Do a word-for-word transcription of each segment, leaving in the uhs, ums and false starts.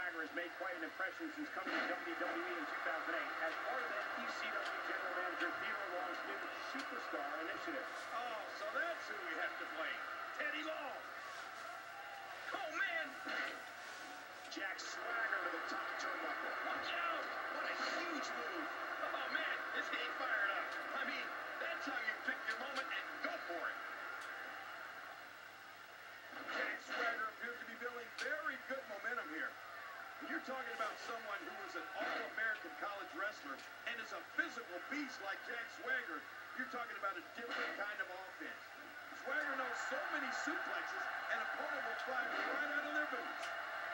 Swagger has made quite an impression since coming to W W E in two thousand eight as part of the E C W General Manager Theodore Long's new Superstar Initiative. Oh, so that's who we have to blame. Teddy Long. Oh, man. Jack Swagger to the top turnbuckle. Watch out. What a huge move. Oh, man, is he fired up? I mean, that's how you pick your moment and go for it. Jack Swagger appears to be building very good momentum here. When you're talking about someone who is an all-American college wrestler and is a physical beast like Jack Swagger, you're talking about a different kind of offense. Swagger knows so many suplexes, an opponent will fly right out of their boots.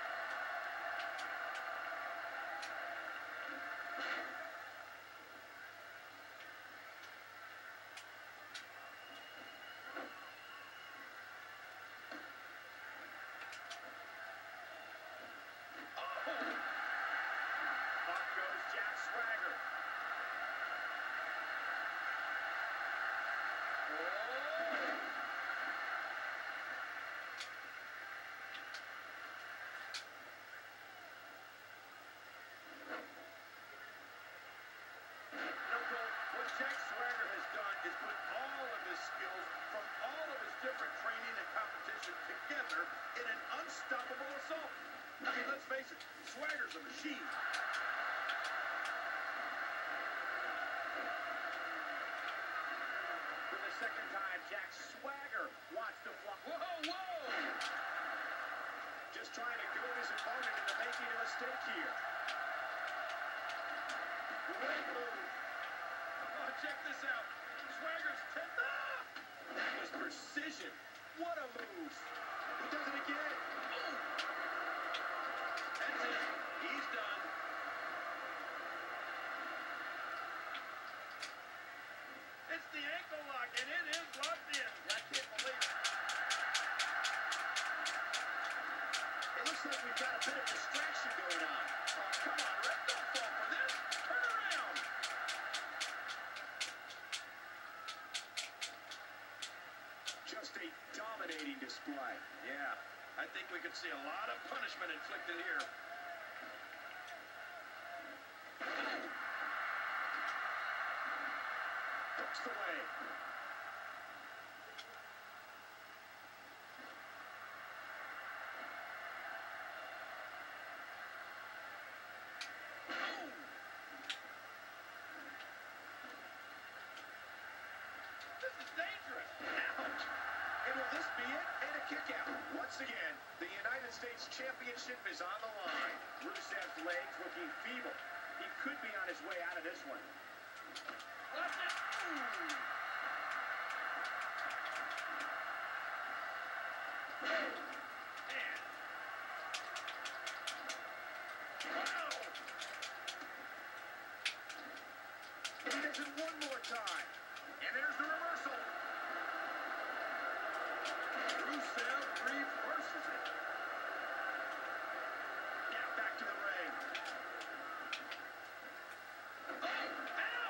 Jack Swagger has done is put all of his skills from all of his different training and competition together in an unstoppable assault. I mean, let's face it, Swagger's a machine. For the second time, Jack Swagger wants to fly. Whoa, whoa! Just trying to goad his opponent into making a mistake here. Great move. Oh, check this out. Swagger's ten. Ah! That was precision. What a move. He does it again. Oh! That's it. He's done. It's the ankle lock, and it is locked in. I can't believe it. It looks like we've got a bit of distraction going on. Oh, come on, Ref. Don't fall for this. Turn around. Just a dominating display. Yeah, I think we could see a lot of punishment inflicted here. Hooks the leg. This is dangerous. Ouch. And will this be it? And a kick out. Once again, the United States Championship is on the line. Rusev's legs looking feeble. He could be on his way out of this one. Watch it. Ooh. Man. Wow. And he does it one more time. And there's the reversal. Rusev reverses it. Now back to the ring. Oh, ow!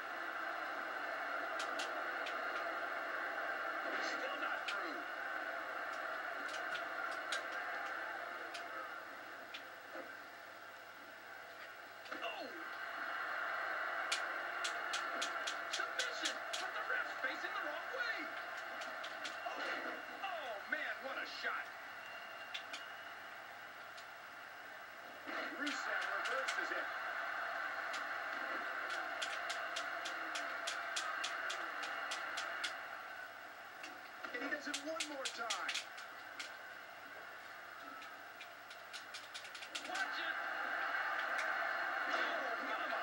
Still not through. Oh! Submission, but the ref's facing the wrong way. Oh, oh man, what a shot. Rusev reverses it. And he does it one more time. Watch it. Oh, mama.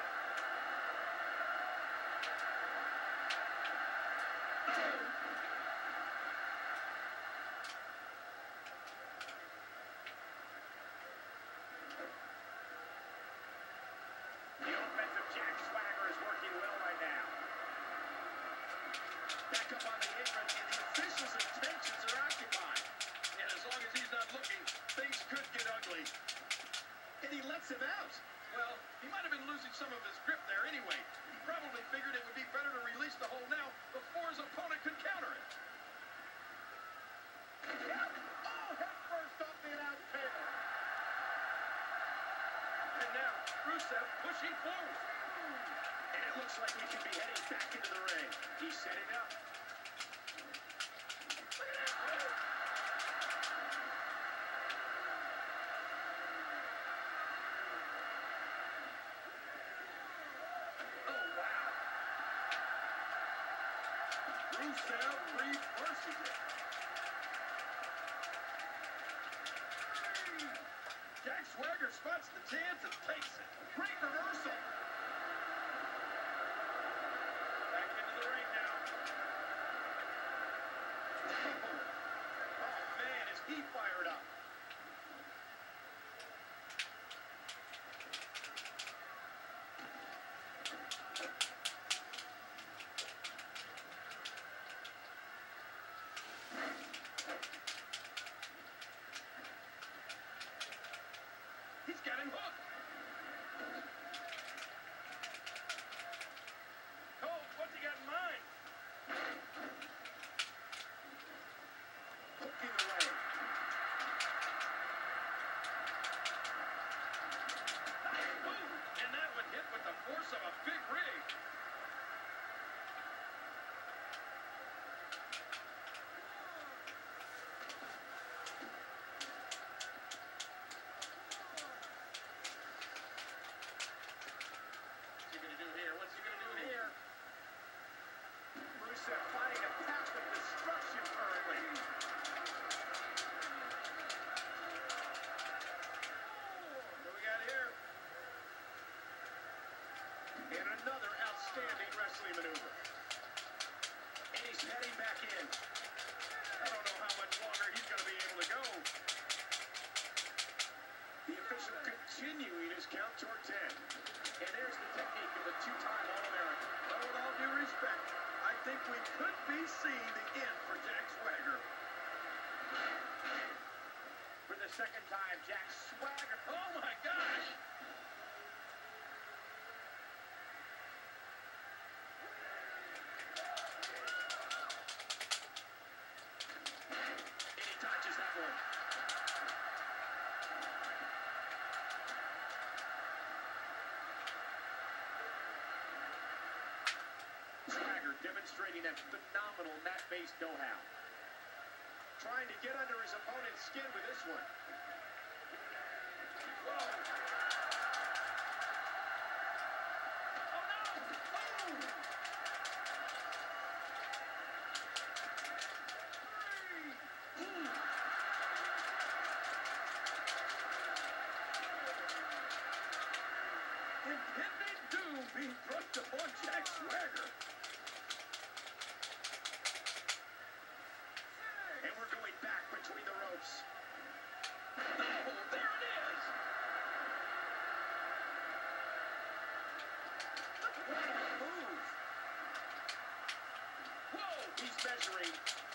The offense of Jack Swagger is working well right now. Back up on the apron, and the official's attentions are occupied. And as long as he's not looking, things could get ugly. And he lets him out. Well, he might have been losing some of his grip there anyway. He probably figured it would be better to release the hold now before his opponent could counter it. Oh, head first off the announce table. Rusev pushing forward. And it looks like we could be heading back into the ring. He's setting up. Rusev reverses it. Jack Swagger spots the chance and takes it. Great reversal. Back into the ring now. Oh, man, is he fired up. He's got him hooked. Cole, what's he got in mind? Hooking away. Boom! And that one hit with the force of a big rig. Rusev finding a path of destruction currently. What do we got here? And another outstanding wrestling maneuver. And he's heading back in. I don't know how much longer he's going to be able to go. The official continuing his count toward ten. And there's the technique of a two-time All-American. Well, with all due respect, I think we could be seeing the end for Jack Swagger. For the second time, Jack Swagger. Oh, my gosh! And he touches that one. Swagger demonstrating that phenomenal mat-based know-how. Trying to get under his opponent's skin with this one. Whoa! Oh, no! Oh! Three! Impending doom being thrust upon Jack Swagger. And we're going back between the ropes. Oh, there it is! What a move! Whoa! He's measuring